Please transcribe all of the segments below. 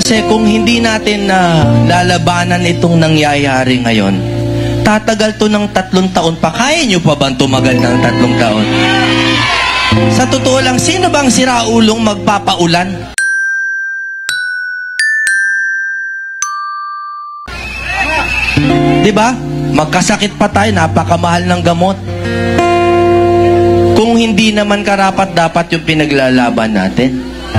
Kasi kung hindi natin lalabanan itong nangyayari ngayon, tatagal to ng 3 taon pa. Kaya nyo pa bang tumagal ng 3 taon? Sa totoo lang, sino bang siraulong magpapaulan? Diba? Magkasakit pa tayo, napakamahal ng gamot. Kung hindi naman karapat-dapat yung pinaglalaban natin.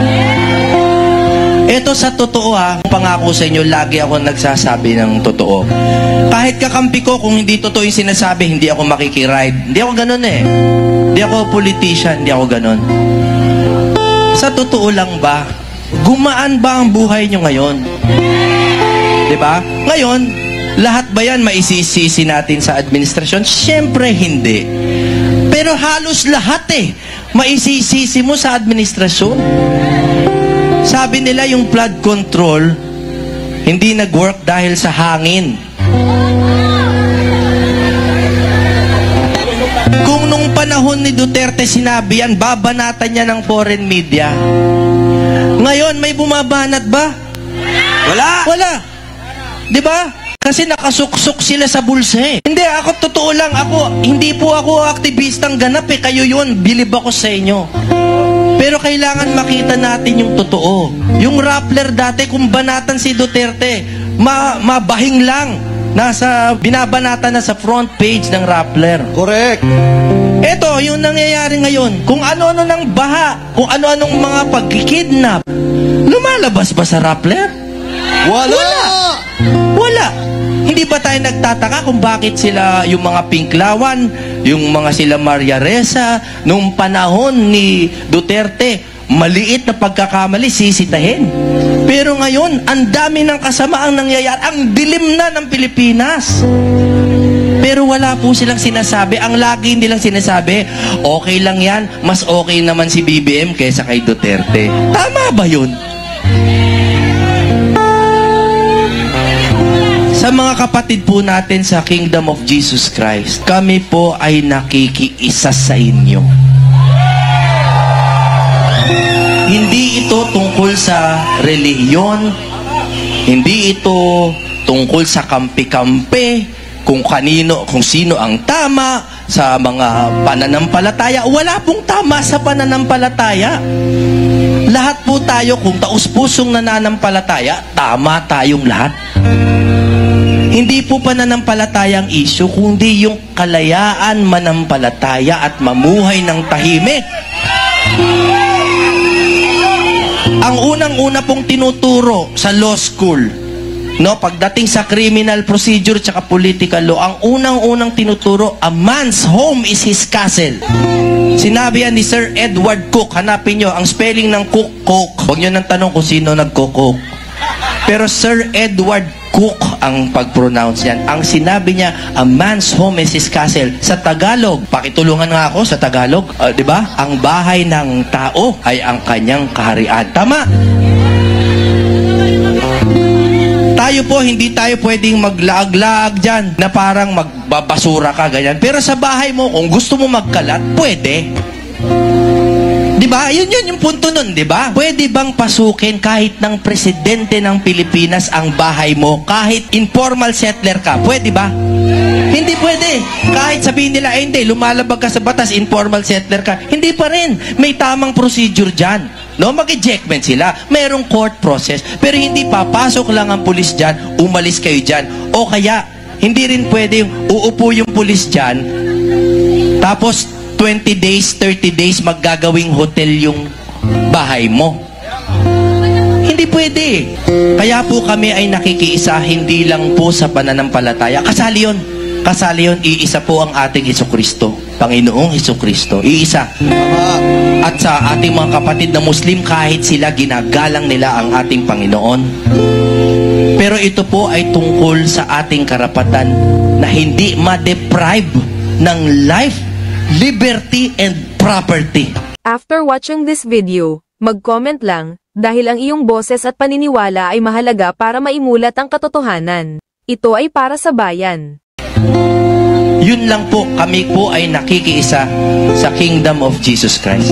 Ito sa totoo pangako sa inyo, lagi ako nagsasabi ng totoo. Kahit kakampi ko, kung hindi totoo yung sinasabi, hindi ako makikiride. Hindi ako ganun Hindi ako politician, hindi ako ganun. Sa totoo lang ba, gumaan ba ang buhay nyo ngayon? Diba? Ngayon, lahat ba yan maisisisi natin sa administrasyon? Siyempre hindi. Pero halos lahat maisisisi mo sa administrasyon. Sabi nila yung flood control, hindi nag-work dahil sa hangin. Kung nung panahon ni Duterte sinabi yan, babanatan niya ng foreign media. Ngayon, may bumabanat ba? Wala. Diba? Kasi nakasuksok sila sa bulsa Hindi, ako totoo lang. Hindi po ako aktivistang ganap Kayo yun, bilib ako sa inyo. Pero kailangan makita natin yung totoo. Yung Rappler dati, kung banatan si Duterte, mabahing lang. Binabanatan na sa front page ng Rappler. Correct. Ito, yung nangyayari ngayon. Kung ano-ano ng baha, kung ano-anong mga pagkikidnap, lumalabas ba sa Rappler? Wala. Hindi ba tayo nagtataka kung bakit sila, yung mga Pinklawan, yung mga sila Maria Ressa, nung panahon ni Duterte, maliit na pagkakamali, sisitahin. Pero ngayon, ang dami ng kasamaang nangyayari, ang dilim na ng Pilipinas. Pero wala po silang sinasabi. Ang lagi nilang sinasabi, okay lang yan, mas okay naman si BBM kaysa kay Duterte. Tama ba yun? Sa mga kapatid po natin sa Kingdom of Jesus Christ, kami po ay nakikiisa sa inyo. Hindi ito tungkol sa relihiyon, hindi ito tungkol sa kampi-kampi, kung sino ang tama sa mga pananampalataya. Wala pong tama sa pananampalataya. Lahat po tayo, kung taus-pusong nananampalataya, tama tayong lahat. Hindi po pananampalataya ang issue, kundi yung kalayaan manampalataya at mamuhay ng tahimik. Ang unang-una pong tinuturo sa law school, pagdating sa criminal procedure at political law, ang unang-unang tinuturo, a man's home is his castle. Sinabi yan ni Sir Edward Cook. Hanapin nyo, ang spelling ng Cook. Huwag nyo nang tanong kung sino nagko-cook. Pero Sir Edward Cook ang pag-pronounce yan. Ang sinabi niya, a man's home is his castle. Sa Tagalog, pakitulungan nga ako sa Tagalog, di ba? Ang bahay ng tao ay ang kanyang kaharian. Tama? Tayo po, hindi tayo pwedeng maglaag-laag dyan na parang magbabasura ka, ganyan. Pero sa bahay mo, kung gusto mo magkalat, pwede. Diba? Yun yung punto nun, diba? Pwede bang pasukin kahit ng presidente ng Pilipinas ang bahay mo, kahit informal settler ka? Pwede ba? Hindi pwede. Kahit sabihin nila, hindi, lumalabag ka sa batas, informal settler ka. Hindi pa rin. May tamang procedure dyan. Mag-ejectment sila. Merong court process. Pero hindi papasok lang ang pulis dyan, umalis kayo dyan. O kaya, hindi rin pwede uupo yung pulis dyan, tapos 20 days, 30 days maggagawing hotel yung bahay mo. Hindi pwede. Kaya po kami ay nakikiisa, hindi lang po sa pananampalataya. Kasali yun, iisa po ang ating Hesukristo. Panginoong Hesukristo. Iisa. At sa ating mga kapatid na Muslim, kahit sila, ginagalang nila ang ating Panginoon. Pero ito po ay tungkol sa ating karapatan na hindi ma-deprive ng life, liberty, and property. After watching this video, mag-comment lang, dahil ang iyong boses at paniniwala ay mahalaga para maimulat ang katotohanan. Ito ay para sa bayan. Yun lang po, kami po ay nakikiisa sa Kingdom of Jesus Christ.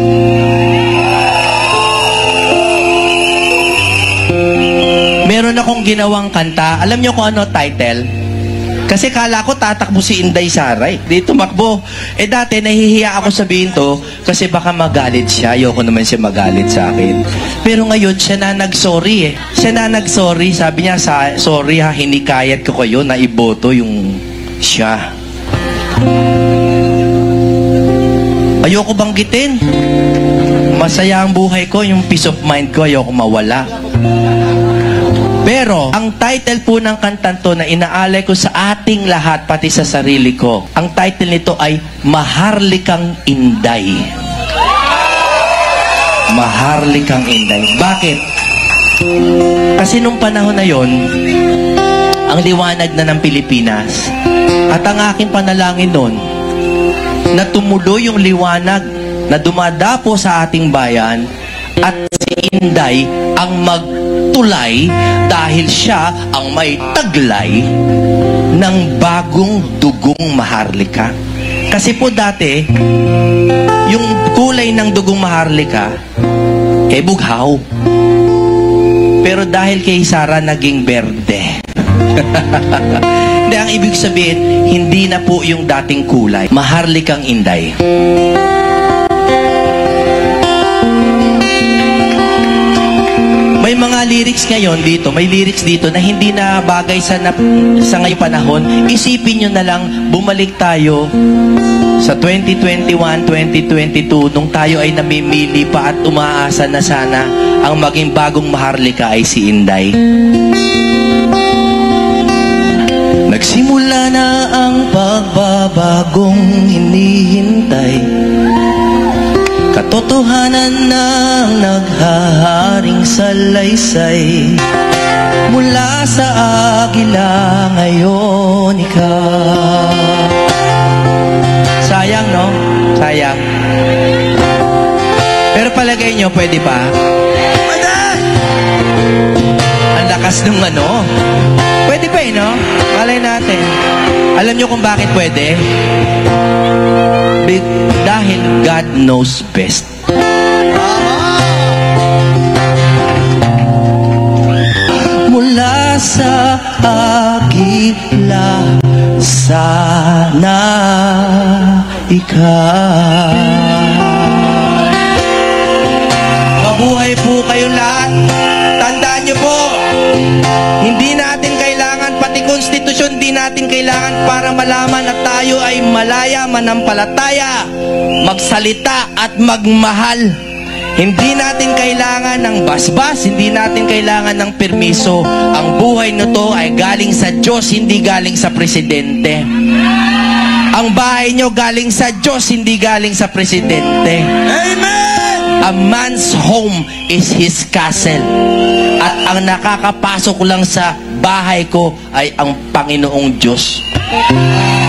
meron akong ginawang kanta. Alam niyo kung ano title? Kasi kala ko tatakbo si Inday Saray. Di tumakbo. Eh dati nahihiya ako sabihin to kasi baka magalit siya. Ayoko naman siya magalit sa akin. Pero ngayon siya na nag-sorry eh. Siya na nag-sorry. Sabi niya, sorry ha, hinikayat ko kayo na iboto yung siya. Ayoko banggitin. Masaya ang buhay ko, yung peace of mind ko, ayoko mawala. Pero, ang title po ng kantan to na inaalay ko sa ating lahat, pati sa sarili ko, ang title nito ay Maharlikang Inday. Maharlikang Inday. Bakit? Kasi nung panahon na yon, ang liwanag na ng Pilipinas, at ang aking panalangin nun, na tumulo yung liwanag na dumadapo sa ating bayan, at si Inday ang magtulay dahil siya ang may taglay ng bagong dugong Maharlika. Kasi po dati, yung kulay ng dugong Maharlika, bughaw. Pero dahil kay Sara, naging berde. Hindi, ang ibig sabihin, hindi na po yung dating kulay. Maharlikang Inday. May mga lyrics ngayon dito, may lyrics dito na hindi na bagay sa ngayong panahon. Isipin nyo na lang, bumalik tayo sa 2021, 2022, nung tayo ay namimili pa at umaasa na sana ang maging bagong Maharlika ay si Inday. Nagsimula na ang pagbabagong hinihintay, katotohanan ng naghaharing salaysay. Mula sa agila ngayon ikaw. Sayang, no? Sayang. Pero palagay nyo, pwede pa? Ang lakas nung ano. Pwede pa no? Malay natin. Alam nyo kung bakit pwede? Dahil God knows best. Mula sa agila sana ikaw. Mabuhay po kayong lahat. Tandaan nyo po, hindi natin kailangan, pati konstitusyon, hindi natin kailangan para malaman na tayo ay malaya, manampalataya, magsalita at magmahal. Hindi natin kailangan ng basbas, hindi natin kailangan ng permiso. Ang buhay nito ay galing sa Diyos, hindi galing sa presidente. Ang bahay nyo galing sa Diyos, hindi galing sa presidente. Amen! A man's home is his castle. At ang nakakapasok lang sa bahay ko ay ang Panginoong Diyos.